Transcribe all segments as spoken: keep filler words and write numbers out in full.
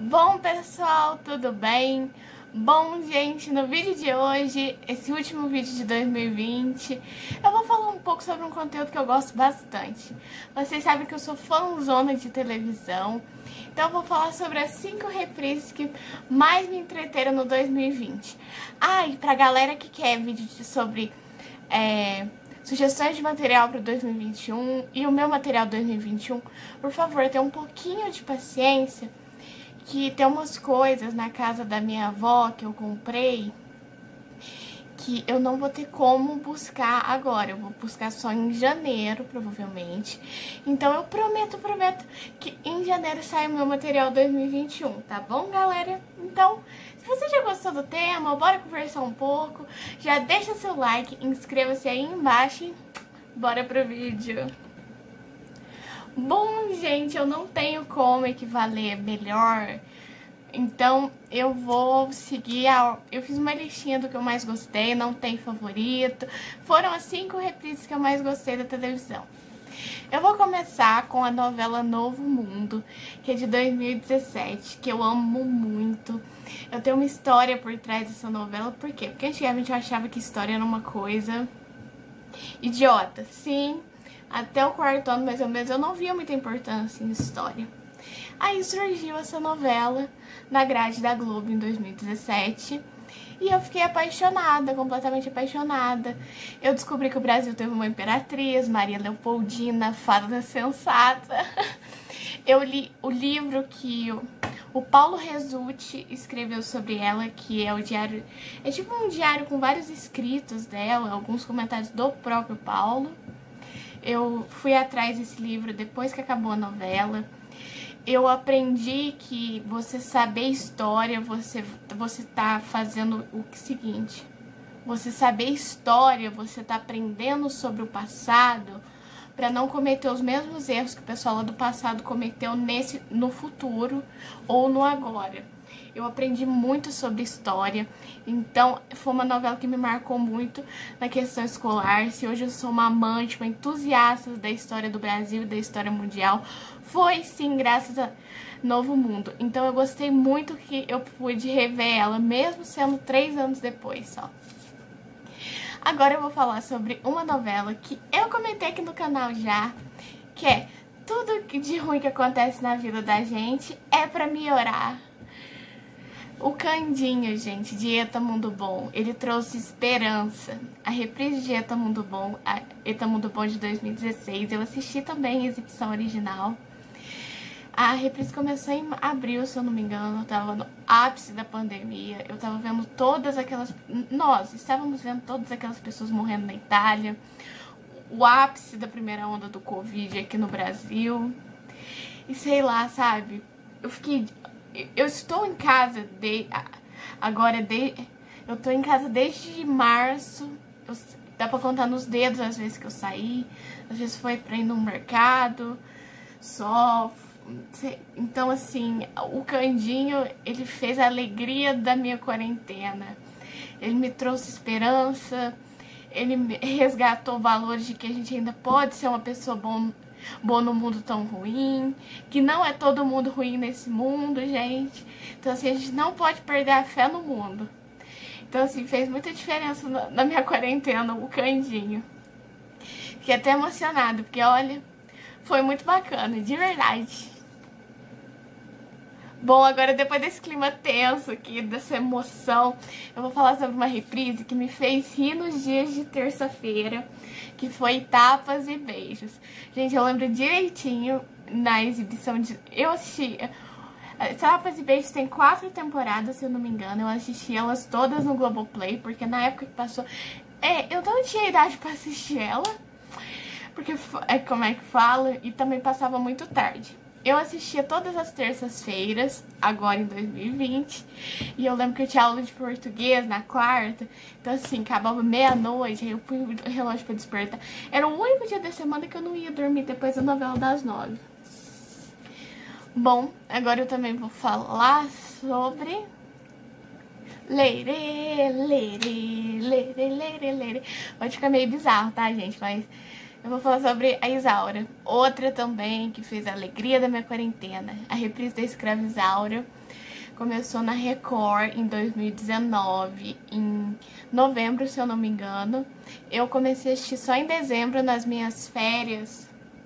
Bom, pessoal, tudo bem? Bom, gente, no vídeo de hoje, esse último vídeo de dois mil e vinte, eu vou falar um pouco sobre um conteúdo que eu gosto bastante. Vocês sabem que eu sou fãzona de televisão, então eu vou falar sobre as cinco reprises que mais me entreteram no dois mil e vinte. Ah, e pra galera que quer vídeo de, sobre é, sugestões de material para dois mil e vinte e um e o meu material dois mil e vinte e um, por favor, tenha um pouquinho de paciência, que tem umas coisas na casa da minha avó que eu comprei que eu não vou ter como buscar agora. Eu vou buscar só em janeiro, provavelmente. Então eu prometo, prometo que em janeiro sai o meu material dois mil e vinte e um, tá bom, galera? Então, se você já gostou do tema, bora conversar um pouco. Já deixa seu like, inscreva-se aí embaixo e bora pro vídeo. Bom, gente, eu não tenho como equivaler melhor, então eu vou seguir a... Eu fiz uma listinha do que eu mais gostei, não tem favorito. Foram as cinco reprises que eu mais gostei da televisão. Eu vou começar com a novela Novo Mundo, que é de dois mil e dezessete, que eu amo muito. Eu tenho uma história por trás dessa novela, por quê? Porque antigamente eu achava que história era uma coisa idiota, sim. Até o quarto ano, mais ou menos, eu não via muita importância em história. Aí surgiu essa novela na grade da Globo em dois mil e dezessete e eu fiquei apaixonada, completamente apaixonada. Eu descobri que o Brasil teve uma imperatriz, Maria Leopoldina, fada sensata. Eu li o livro que o, o Paulo Resulti escreveu sobre ela, que é o diário... É tipo um diário com vários escritos dela, alguns comentários do próprio Paulo. Eu fui atrás desse livro depois que acabou a novela. Eu aprendi que você saber história, você, você tá fazendo o seguinte. Você saber história, você tá aprendendo sobre o passado para não cometer os mesmos erros que o pessoal lá do passado cometeu nesse, no futuro ou no agora. Eu aprendi muito sobre história, então foi uma novela que me marcou muito na questão escolar. Se hoje eu sou uma amante, uma entusiasta da história do Brasil e da história mundial, foi sim graças a Novo Mundo. Então eu gostei muito que eu pude rever ela, mesmo sendo três anos depois só. Agora eu vou falar sobre uma novela que eu comentei aqui no canal já, que é Tudo de Ruim que Acontece na Vida da Gente é Pra Melhorar. O Candinho, gente, de Eta Mundo Bom, ele trouxe esperança. A reprise de Eta Mundo Bom, a Eta Mundo Bom de dois mil e dezesseis, eu assisti também a exibição original. A reprise começou em abril, se eu não me engano, eu tava no ápice da pandemia, eu tava vendo todas aquelas... Nós estávamos vendo todas aquelas pessoas morrendo na Itália, o ápice da primeira onda do Covid aqui no Brasil, e sei lá, sabe, eu fiquei... Eu estou em casa de, agora, de, eu tô em casa desde março, eu, dá pra contar nos dedos as vezes que eu saí, às vezes foi pra ir no mercado, só, então assim, o Candinho, ele fez a alegria da minha quarentena, ele me trouxe esperança, ele me resgatou valores de que a gente ainda pode ser uma pessoa bom, bom no mundo tão ruim, que não é todo mundo ruim nesse mundo, gente. Então assim, a gente não pode perder a fé no mundo. Então assim, fez muita diferença na, na minha quarentena, o Candinho. Fiquei até emocionada, porque olha, foi muito bacana, de verdade. Bom, agora depois desse clima tenso aqui, dessa emoção, eu vou falar sobre uma reprise que me fez rir nos dias de terça-feira, que foi Tapas e Beijos. Gente, eu lembro direitinho na exibição de... Eu assisti... Tapas e Beijos tem quatro temporadas, se eu não me engano. Eu assisti elas todas no Globoplay, porque na época que passou... É, eu não tinha idade pra assistir ela, porque é como é que fala, e também passava muito tarde. Eu assistia todas as terças-feiras, agora em dois mil e vinte, e eu lembro que eu tinha aula de português na quarta, então assim, acabava meia-noite, aí eu pus o relógio pra despertar. Era o único dia da semana que eu não ia dormir depois da novela das nove. Bom, agora eu também vou falar sobre... Leire, leire, leire, leire, leire. Pode ficar meio bizarro, tá, gente? Mas eu vou falar sobre a Isaura, outra também que fez a alegria da minha quarentena. A reprise da Escrava Isaura começou na Record em dois mil e dezenove, em novembro, se eu não me engano. Eu comecei a assistir só em dezembro, nas minhas férias,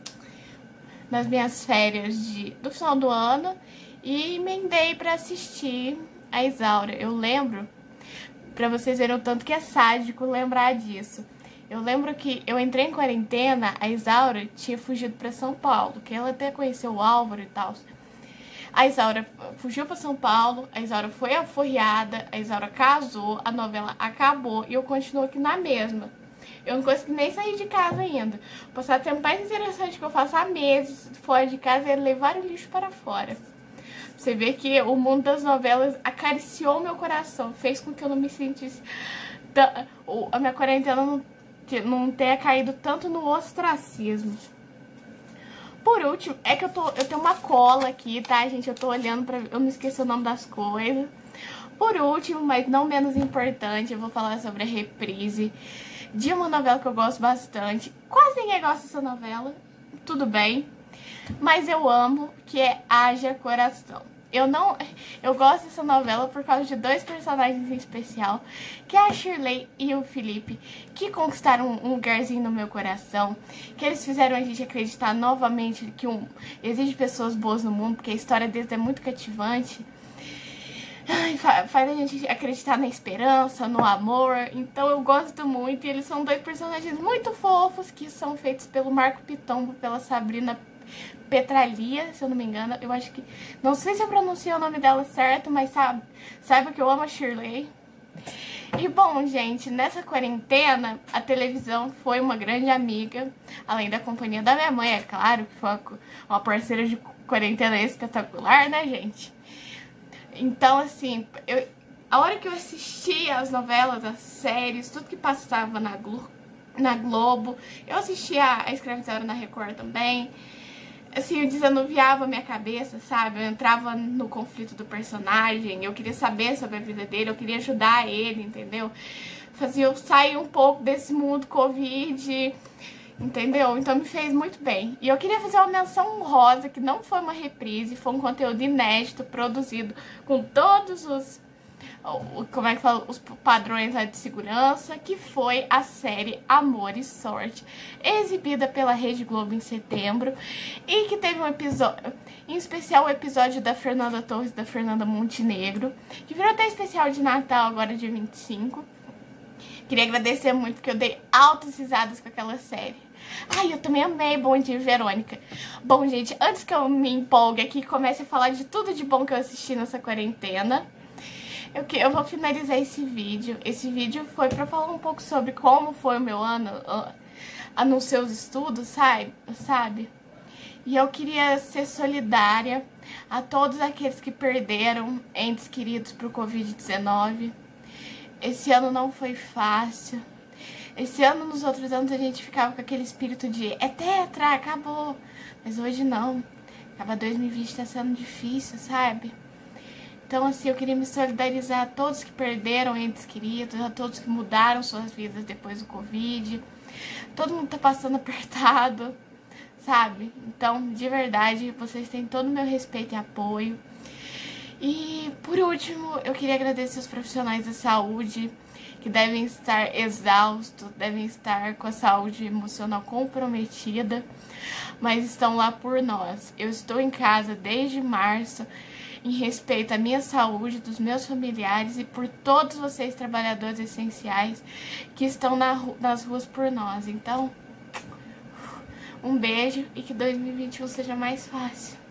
nas minhas férias de, do final do ano, e emendei pra assistir a Isaura. Eu lembro, pra vocês verem o tanto que é sádico lembrar disso. Eu lembro que eu entrei em quarentena, a Isaura tinha fugido pra São Paulo, que ela até conheceu o Álvaro e tal. A Isaura fugiu pra São Paulo, a Isaura foi aforreada, a Isaura casou, a novela acabou e eu continuo aqui na mesma. Eu não consegui nem sair de casa ainda. O passatempo mais interessante que eu faço há meses fora de casa é levar o lixo para fora. Você vê que o mundo das novelas acariciou meu coração, fez com que eu não me sentisse... A minha quarentena não não tenha caído tanto no ostracismo. Por último, é que eu, tô, eu tenho uma cola aqui, tá, gente? Eu tô olhando pra... Eu não esqueci o nome das coisas. Por último, mas não menos importante, eu vou falar sobre a reprise de uma novela que eu gosto bastante. Quase ninguém gosta dessa novela, tudo bem. Mas eu amo, que é Haja Coração. Eu não, eu gosto dessa novela por causa de dois personagens em especial, que é a Shirley e o Felipe, que conquistaram um lugarzinho no meu coração, que eles fizeram a gente acreditar novamente que um, existe pessoas boas no mundo, porque a história deles é muito cativante. Ai, faz a gente acreditar na esperança, no amor. Então eu gosto muito, e eles são dois personagens muito fofos, que são feitos pelo Marco Pitombo, pela Sabrina Petralia, se eu não me engano. Eu acho que... Não sei se eu pronunciei o nome dela certo, mas sabe, saiba que eu amo a Shirley. E bom, gente, nessa quarentena, a televisão foi uma grande amiga, além da companhia da minha mãe, é claro, que foi uma parceira de quarentena espetacular, né, gente? Então, assim, eu, a hora que eu assistia as novelas, as séries, tudo que passava na, Glo na Globo, eu assistia a Escrava Isaura na Record também. Assim, eu desanuviava a minha cabeça, sabe? Eu entrava no conflito do personagem, eu queria saber sobre a vida dele, eu queria ajudar ele, entendeu? Fazia eu sair um pouco desse mundo Covid, entendeu? Então me fez muito bem. E eu queria fazer uma menção honrosa, que não foi uma reprise, foi um conteúdo inédito, produzido com todos os... como é que fala, os padrões de segurança, que foi a série Amor e Sorte, exibida pela Rede Globo em setembro, e que teve um episódio, em especial o episódio da Fernanda Torres e da Fernanda Montenegro, que virou até especial de Natal agora, dia vinte e cinco. Queria agradecer muito, porque eu dei altas risadas com aquela série. Ai, eu também amei Bom Dia, Verônica. Bom, gente, antes que eu me empolgue aqui e comece a falar de tudo de bom que eu assisti nessa quarentena, Eu, que, eu vou finalizar esse vídeo. Esse vídeo foi pra falar um pouco sobre como foi o meu ano uh, nos seus estudos, sabe? sabe? E eu queria ser solidária a todos aqueles que perderam entes queridos pro Covid dezenove. Esse ano não foi fácil. Esse ano, nos outros anos, a gente ficava com aquele espírito de é tetra, acabou. Mas hoje não. Acaba dois mil e vinte, tá sendo difícil, sabe? Então, assim, eu queria me solidarizar a todos que perderam entes queridos, a todos que mudaram suas vidas depois do Covid. Todo mundo tá passando apertado, sabe? Então, de verdade, vocês têm todo o meu respeito e apoio. E, por último, eu queria agradecer os profissionais da saúde, que devem estar exaustos, devem estar com a saúde emocional comprometida, mas estão lá por nós. Eu estou em casa desde março, em respeito à minha saúde, dos meus familiares e por todos vocês, trabalhadores essenciais, que estão na, nas ruas por nós. Então, um beijo e que dois mil e vinte e um seja mais fácil.